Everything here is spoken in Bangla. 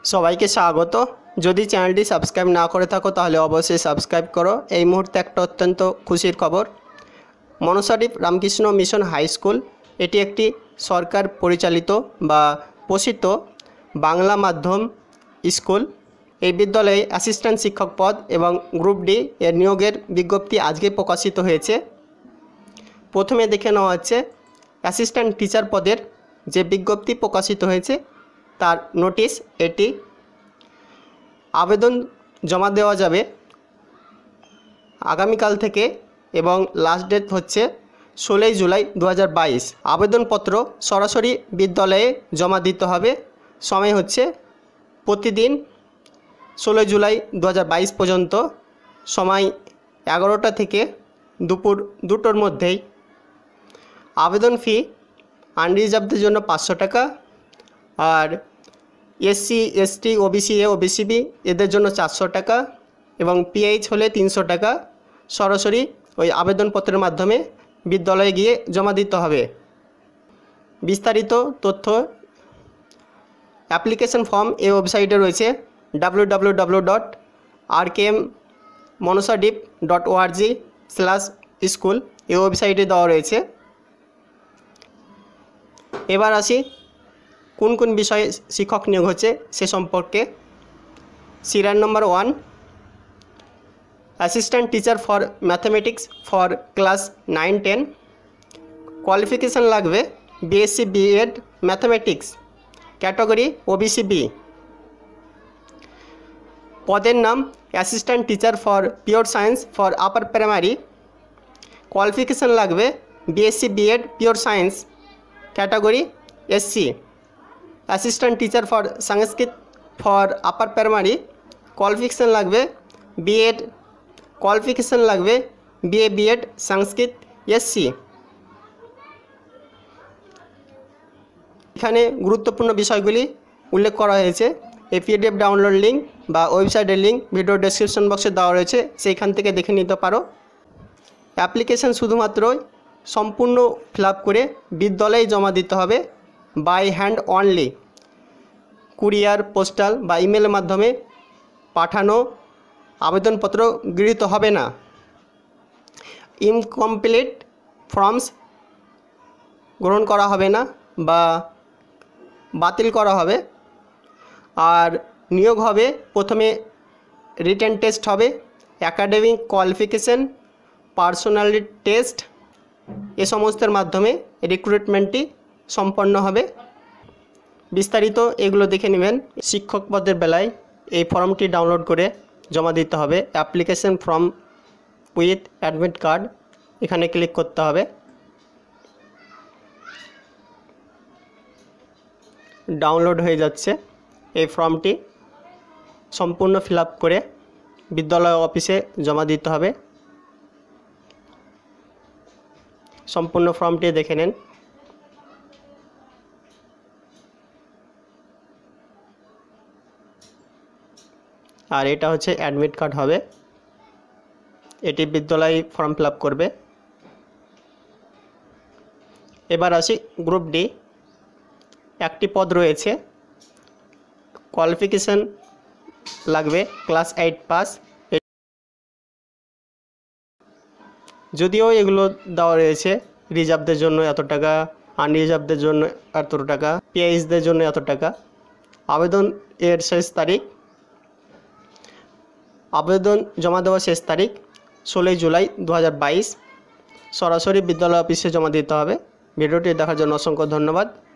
সবাইকে স্বাগত। যদি চ্যানেলটি সাবস্ক্রাইব না করে থাকো তাহলে অবশ্যই সাবস্ক্রাইব করো। এই মুহূর্তে একটা অত্যন্ত খুশির খবর, Manasadwip Ramakrishna mission high school এটি একটি সরকার পরিচালিত বা পোষিত বাংলা মাধ্যম স্কুল। এই বিদ্যালয়ে অ্যাসিস্ট্যান্ট শিক্ষক পদ এবং গ্রুপ ডি এর নিয়োগের বিজ্ঞপ্তি আজকে প্রকাশিত হয়েছে। প্রথমে দেখে নেওয়া হচ্ছে অ্যাসিস্ট্যান্ট টিচার পদের যে বিজ্ঞপ্তি প্রকাশিত হয়েছে তার নোটিশ। এটি আবেদন জমা দেওয়া যাবে আগামীকাল থেকে এবং লাস্ট ডেট হচ্ছে 16 জুলাই 2022। আবেদনপত্র সরাসরি বিদ্যালয়ে জমা দিতে হবে। সময় হচ্ছে প্রতিদিন 16 জুলাই 2022 পর্যন্ত, সময় 11টা থেকে দুপুর 2টোর মধ্যেই। আবেদন ফি আনরিজার্ভদের জন্য 500 টাকা, আর SC ST OBC A OBC B এদের জন্য 400 টাকা এবং পিএইচ হলে 300 টাকা। সরাসরি ওই আবেদনপত্রের মাধ্যমে বিদ্যালয়ে গিয়ে জমা দিতে হবে। বিস্তারিত তথ্য অ্যাপ্লিকেশন ফর্ম এই ওয়েবসাইটে রয়েছে www.rkmmonosadip.org/school এই ওয়েবসাইটে দেওয়া রয়েছে। এবার আসি কোন কোন বিষয়ে শিক্ষক নিয়োগ হচ্ছে সে সম্পর্কে। Serial number 1, assistant teacher for mathematics for class 9-10। Qualification লাগবে BSc BEd mathematics, category OBC B. পদের নাম assistant teacher for pure science for upper primary. Qualification লাগবে BSc BEd pure science, category SC. Assistant teacher for Sanskrit for upper primary. Qualification লাগবে বিএড, কোয়ালিফিকেশান লাগবে বিএ বিএড সংস্কৃত এসসি। এখানে গুরুত্বপূর্ণ বিষয়গুলি উল্লেখ করা হয়েছে। এই পিডিএফ ডাউনলোড লিঙ্ক বা ওয়েবসাইটের লিঙ্ক ভিডিও ডেসক্রিপশন বক্সে দেওয়া রয়েছে, সেইখান থেকে দেখে নিতে পারো। অ্যাপ্লিকেশান শুধুমাত্র সম্পূর্ণ ফিল আপ করে বিদ্যালয়ে জমা দিতে হবে, by hand only. Courier, postal বা ইমেলের মাধ্যমে পাঠানো আবেদনপত্র গৃহীত হবে না। ইনকমপ্লিট ফর্মস গ্রহণ করা হবে না বা বাতিল করা হবে। আর নিয়োগ হবে প্রথমে রিটেন টেস্ট হবে, একাডেমিক কোয়ালিফিকেশন, পার্সোনালিটি টেস্ট এ সমস্তের মাধ্যমে রিক্রুটমেন্টটি সম্পন্ন হবে। বিস্তারিত এগুলো দেখে নেবেন। শিক্ষক পদের বেলায় এই ফর্মটি ডাউনলোড করে জমা দিতে হবে। Application form with admit card, এখানে ক্লিক করতে হবে। ডাউনলোড হয়ে যাচ্ছে। এই ফর্মটি সম্পূর্ণ ফিল আপ করে বিদ্যালয় অফিসে জমা দিতে হবে। সম্পূর্ণ ফর্মটি দেখে নেন। আর এটা হচ্ছে অ্যাডমিট কার্ড হবে, এটি বিদ্যালয় ফর্ম ফিল আপ করবে। এবার আসি গ্রুপ ডি। একটি পদ রয়েছে, কোয়ালিফিকেশান লাগবে ক্লাস 8 পাস। যদিও এগুলো দেওয়া রয়েছে রিজার্ভদের জন্য এত টাকা, আনরিজার্ভদের জন্য এত টাকা, পিএইচদের জন্য এত টাকা। আবেদন এর শেষ তারিখ, আবেদন জমা দেওয়ার শেষ তারিখ 16 জুলাই 2022। সরাসরি বিদ্যালয় অফিসে জমা দিতে হবে। ভিডিওটি দেখার জন্য অসংখ্য ধন্যবাদ।